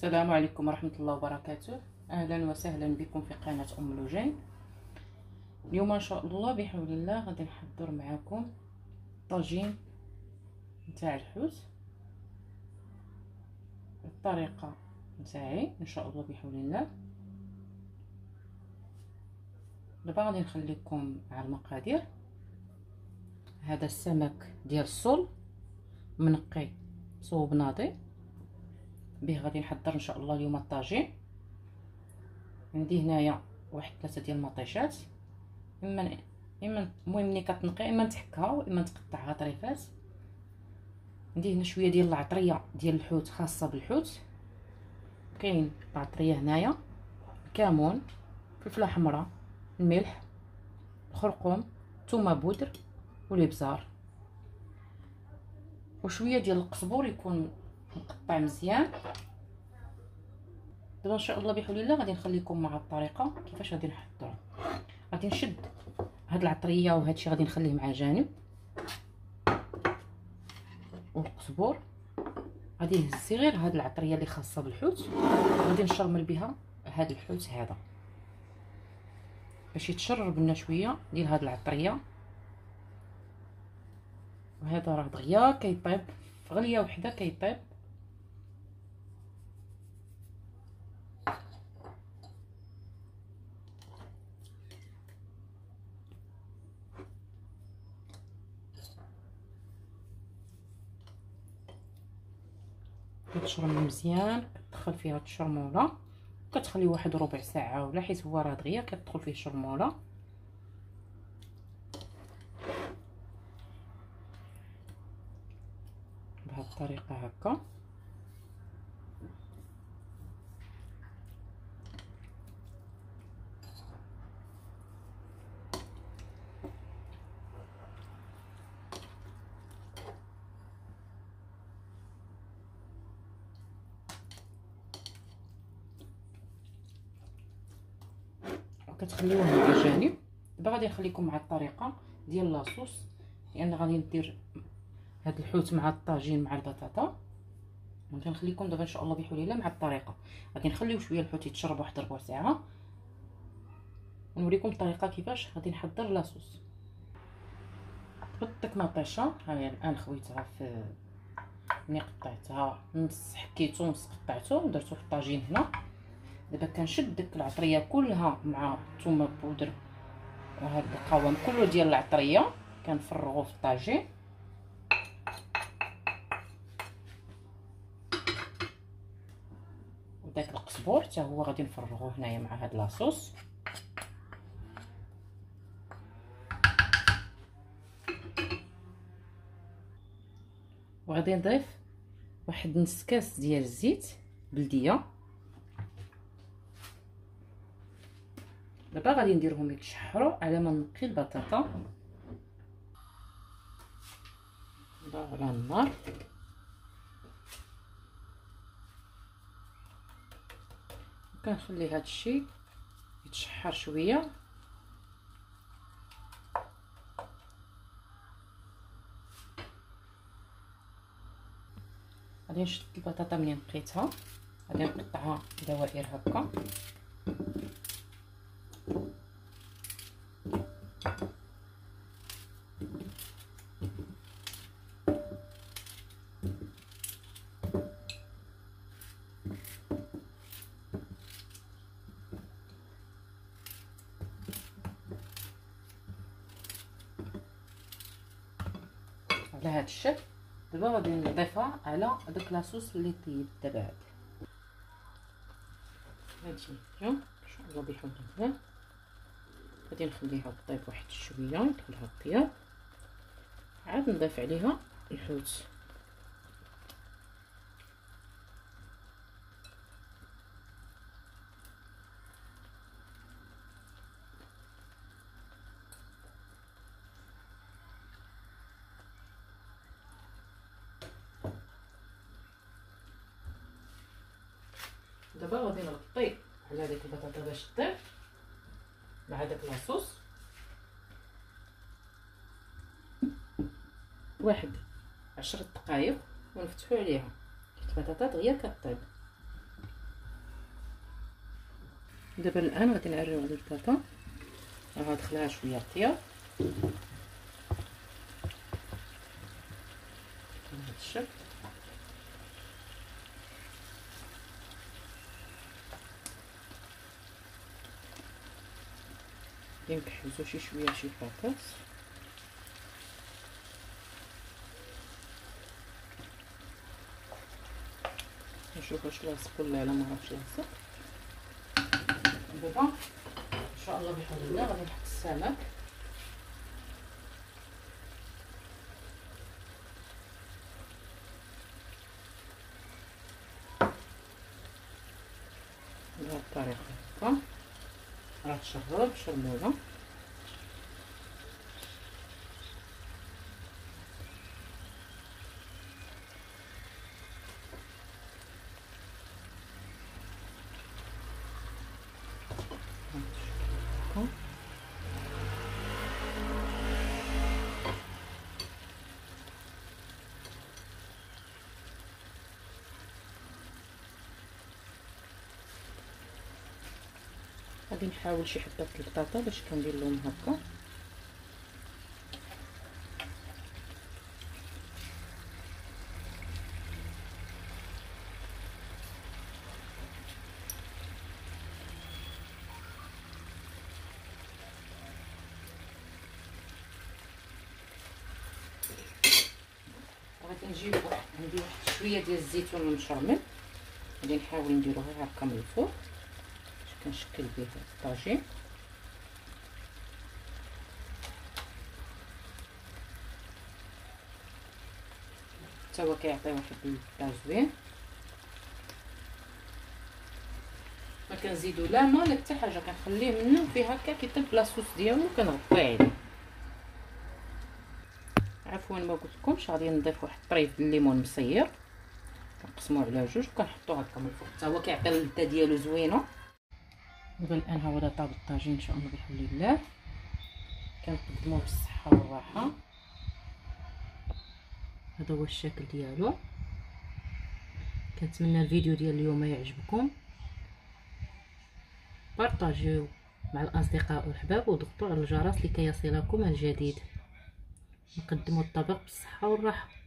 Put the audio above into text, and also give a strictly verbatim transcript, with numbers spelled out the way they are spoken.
السلام عليكم ورحمة الله وبركاته. أهلا وسهلا بكم في قناة أم لوجين. اليوم إن شاء الله بحول الله غادي نحضر معكم طاجين نتاع الحوت بالطريقة نتاعي إن شاء الله بحول الله. دابا غادي نخليكم مع المقادير. هذا السمك ديال الصول منقي صوب ناضي، به غادي نحضر ان شاء الله اليوم الطاجين. عندي هنايا واحد ثلاثه ديال المطيشات، اما اما المهم ملي كتنقي اما تحكها واما تقطعها طريفات. عندي هنا شويه ديال العطريه ديال الحوت خاصه بالحوت، كاين العطريه هنايا، الكمون، فلفله حمراء، الملح، الخرقوم، ثومه بودر والابزار، وشويه ديال القزبور يكون مقطع مزيان. دابا ان شاء الله بحول الله غادي نخليكم مع الطريقه كيفاش غادي نحضروا. غادي نشد هاد العطريه وهاد الشيء غادي نخليه مع جانب، والقزبور غادي نهزي غير هاد العطريه اللي خاصه بالحوت، غادي نشرمل بها هاد الحوت هذا باش يتشرب لنا شويه ديال هاد العطريه. وهذا راه دغيا كيطيب في غليه وحده كيطيب. كتشرم مزيان، كتدخل فيها الشرموله، كتخلي واحد ربع ساعه ولا حيت هو راه دغيا كتدخل فيه الشرموله. بهذه الطريقه هكا. وكتخليوه على جانب. دابا غادي نخليكم مع الطريقه ديال لاصوص، لان غادي ندير هاد الحوت مع الطاجين مع البطاطا. غادي نخليكم دابا ان شاء الله بحول الله مع الطريقه. غادي نخليو شويه الحوت يتشرب واحد ربع ساعه ونوريكم الطريقه كيفاش غادي نحضر لاصوص. قطت مطيشه، ها هي الان خويتها في ملي قطعتها نص حكيتو نص قطعتو ودرتو في الطاجين هنا. دابا كنشد ديك العطريه كلها مع ثومه بودر وهاد القوام كله ديال العطريه كنفرغوه في الطاجين. وداك القزبور حتى هو غادي نفرغوه هنايا مع هاد لاصوص. وغادي نضيف واحد نص كاس ديال الزيت بلديه. دابا غادي نديرهم يتشحروا على ما نقي البطاطا. دابا على النار كنخلي هذا الشيء يتشحر شويه. غادي نشد البطاطا ملي نقيتها، غادي نقطعها دوائر هكا. على هذا الشكل. دابا غادي نضيفها على داك لاصوص اللي طيب دابا. هذا هادشي ان شاء الله بحول الله. غادي نخليها طيب واحد شويه يدخلها الطياب، عاد نضيف عليها الحوت. دابا غادي نغطي على ديك البطاطا باش طيب مع داك لاصوص واحد عشر دقائق ونفتحو عليها حيت البطاطا دغيا كطيب. دابا الان غادي نعريو على البطاطا، راه غادخلها شويه طياب بهذا الشكل. غادي نكحوزو شي شويه شي بطاطس. نشوف واش لاصق ولا لا، ما عرفتش لاصق. دابا ان شاء الله بحول الله غادي نحط السمك. بهذه الطريقه هكا راه تشرب شرموله. غادي نحاول شي حبات البطاطا باش كندير لهم هكا. غادي نجيب واحد عندي واحد شويه ديال الزيتون المشرمل، غادي نحاول نديرو غير هكا من الفوق باش كنشكل به الطاجين. حتى هو كيعطي واحد اللون زوين. ما كنزيدو لا ما لا حتى حاجه، كنخليه منه فيه هكا كيطيب لاصوص ديالو وكنغطيه عليه. عفوا ما قلتلكمش غادي نضيف واحد الطريف بالليمون مصير، كنقسموه على جوج وكنحطوه هكا من الفوق، حتى هو كيعطي اللذه ديالو زوينه. دابا الان ها هو طاب الطاجين ان شاء الله بحول الله، كنقدموه بالصحه والراحه. هذا هو الشكل ديالو. كنتمنى الفيديو ديال اليوم يعجبكم، بارطاجيو مع الاصدقاء والحباب وضغطوا على الجرس لكي يصلكم الجديد. نقدموا الطبق بالصحه والراحه.